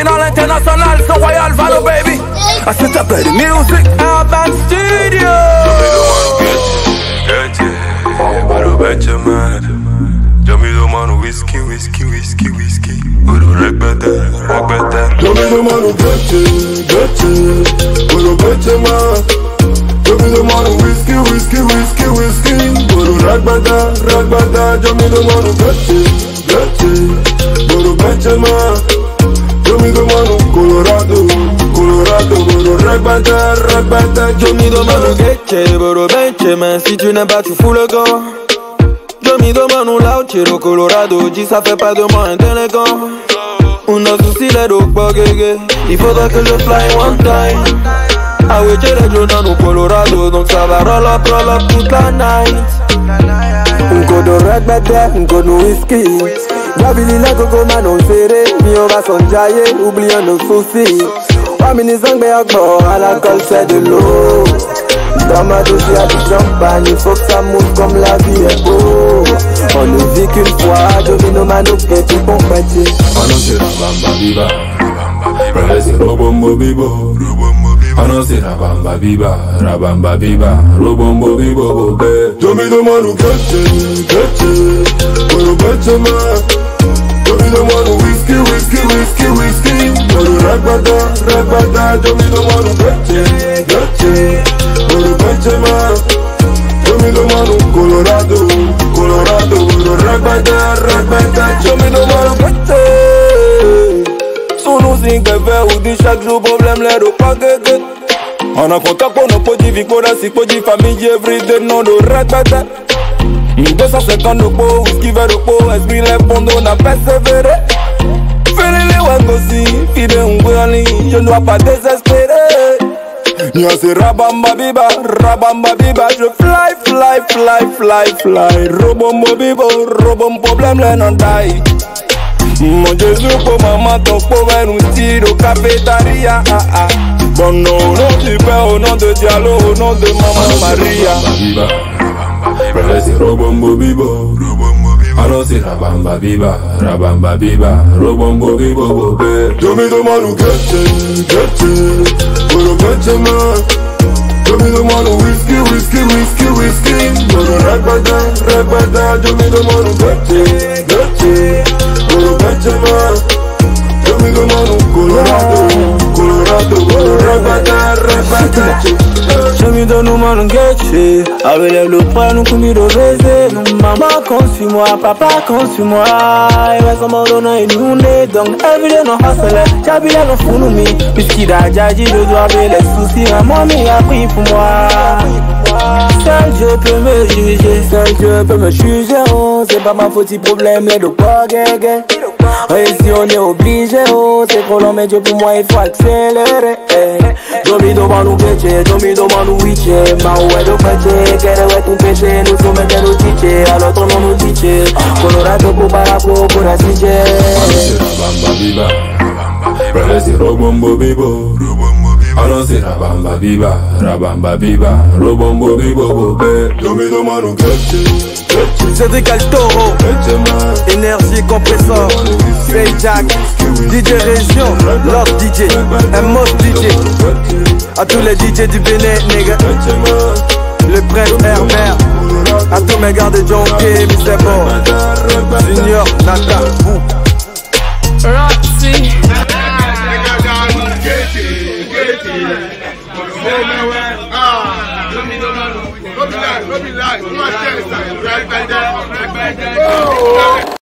Original international, so royal value baby. I set up the music, Urban Studio. Baro betcha man. Jami do manu whiskey. Baro rag better. Jami do manu betcha. Baro betcha man. Jami do manu whiskey. Baro rag better. Jami do manu betcha. Baro betcha man. Jami do manu Colorado. Baro rag better. Jami do manu getche, baro betcha man. Si tu n'aimes pas, tu fous le camp. Jami do manu lauchero Colorado. Dis ça fait pas de moi un délinquant. On a souci les dogs bagage. Il faudra que je fly one time. Ah oui, j'ai les drones au Colorado. Donc ça va roll up toute la night. Un coup de red better, un coup de whisky. J'avais la coco manon serré. Mi on va s'enjailler, oublions nos soucis. Pas mini zang akbar, à l'alcool c'est de l'eau. Dans ma douche y'a du champagne, il faut que ça mousse comme la vie est beau. On nous vit qu'une fois, domino mano et tout bon petit. Ano c'est la bamba biba, c'est robombo bibo. Ano c'est la bamba biba, robombo bibo bobe. Domino mano getche, baro betcha man. Domino mano whiskey. Baro rag better. Domino mano getche. Baro betcha man. Domino mano Colorado. Baro rag better. Domino mano getche. Sous nous zinc vert ou dit chaque jour problème l'air au pas que. On a contact pour nos petits victoires, si petits familles everyday non de red better. 250 de peau, whisky vers de peau, esprit les fonds on a persévéré. Fais les wangosi, fide un guani, je ne dois pas désespérer. Nya c'est rabamba biba, je fly. Robombo bibo, robom problème les non die. Mon Jésus pour maman, ton pauvre nous tire au cafétéria. Bon nom, du Père, au nom de Diallo, au nom de Maman Maria. C'est robombo bibo. Ano c'est la bamba biba, robombo bibo bobe. Jami do manu getche, baro betcha man. Jami do manu whiskey. Baro rag better. Jami do manu getche, baro betcha man. Jami do manu Colorado. Baro rag better. Jami do no manu getche. Avec le prêt nous commis de baiser. Maman consume-moi, papa consume-moi. Et va s'en m'ordonner et nous n'est donc everyday no hustle. J'habille no fou nous mi. Puisqu'il a jaji je dois avoir les soucis. Maman m'a pris pour moi. Seul Dieu peut me juger, oh. C'est pas ma faute si problème les deux pas gaga. Et si on est obligé, oh. C'est trop long mais Dieu pour moi il faut accélérer. Domi do manu getche, domi do manu wiche. Ma oué do peche, kere oué ton péché. Nous sommes des nous tiche, alors ton nom nous tiche. Colorado pour barapo, pour la tiche. C'est la bamba biba, c'est robombo bibo. Ano c'est la bamba biba, robombo bibo bobe. Domi do manu getche. Cédric Altoro, Énergie Compressor, Fay Jack, DJ Région, Lord DJ, Mos DJ. A tous les DJ du Bénin, nigga. Le prince Herbert, à tous mes gars de Jonké, Mr. Bo, Junior, Nata, Bou. Roxy. Don't be like,